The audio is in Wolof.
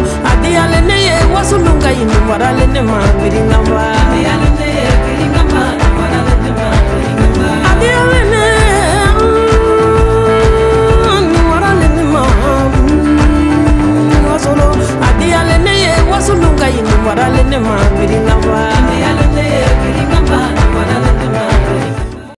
adiyale ne ye wasulunga yini warale ne ma biringamba adiyale ne ye biringamba warale ne ma biringamba adiyale ne warale ne ma wasolo adiyale ne ye wasulunga yini warale ne ma biringamba